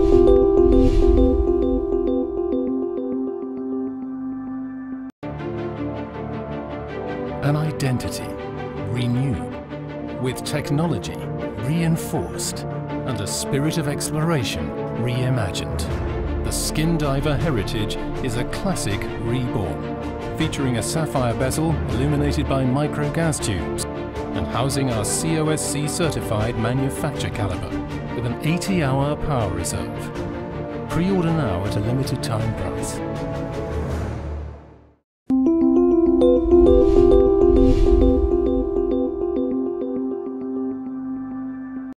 An identity renewed, with technology reinforced, and a spirit of exploration reimagined. The Skindiver heritage is a classic reborn, featuring a sapphire bezel illuminated by micro gas tubes and housing our COSC certified manufacture caliber with an 80-hour power reserve. Pre-order now at a limited time price.